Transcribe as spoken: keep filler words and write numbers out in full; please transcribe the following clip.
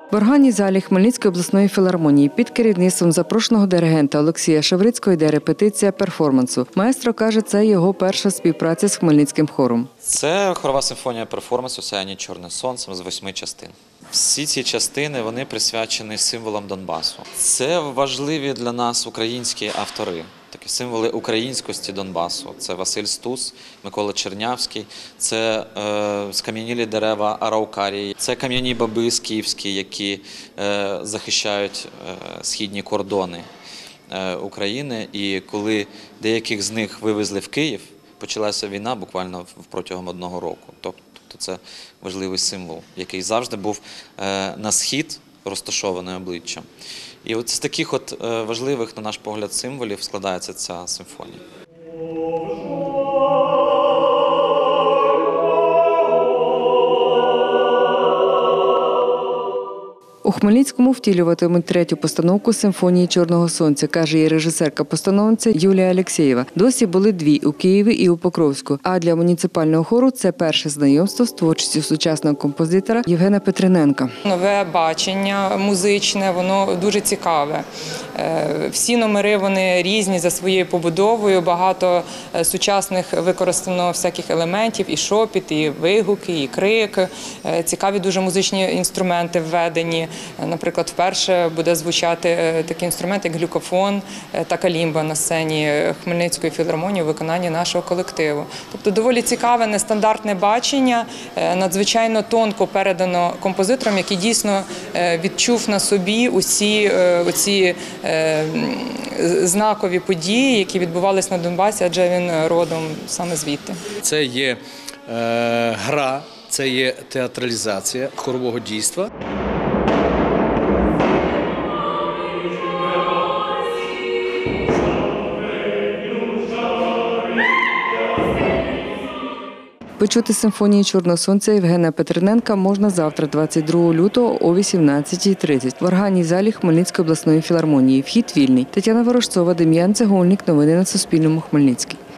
В органній залі Хмельницької обласної філармонії під керівництвом запрошеного диригента Олексія Шеврицького йде репетиція перформансу. Маестро каже, це його перша співпраця з Хмельницьким хором. Це хорова симфонія перформансу «Сяєння чорним сонцем» з восьми частин. Всі ці частини вони присвячені символам Донбасу. Це важливі для нас українські автори. Такі символи українськості Донбасу. Це Василь Стус, Микола Чернявський, це е, скам'янілі дерева Араукарії, це кам'яні баби скіфські, які е, захищають е, східні кордони е, України. І коли деяких з них вивезли в Київ, почалася війна буквально протягом одного року. Тобто це важливий символ, який завжди був е, на схід розташований обличчям. І от з таких от важливих, на наш погляд, символів складається ця симфонія. У Хмельницькому втілюватимуть третю постановку симфонії «Чорного сонця», каже її режисерка-постановниця Юлія Алєксєєва. Досі були дві – у Києві і у Покровську. А для муніципального хору це перше знайомство з творчістю сучасного композитора Євгена Петриненка. Нове бачення музичне, воно дуже цікаве. Всі номери вони різні за своєю побудовою, багато сучасних використано всяких елементів, і шопіт, і вигуки, і крик. Цікаві дуже музичні інструменти введені. Наприклад, вперше буде звучати такий інструмент, як глюкофон та калімба на сцені Хмельницької філармонії у виконанні нашого колективу. Тобто доволі цікаве, нестандартне бачення, надзвичайно тонко передано композитором, який дійсно відчув на собі усі оці знакові події, які відбувалися на Донбасі, адже він родом саме звідти. Це є е, гра, це є театралізація хорового дійства. Почути симфонії «Чорного сонця» Євгена Петриненка можна завтра, двадцять другого лютого о вісімнадцятій тридцять в органній залі Хмельницької обласної філармонії. Вхід вільний. Тетяна Ворожцова, Дем'ян Цегольник. Новини на Суспільному. Хмельницький.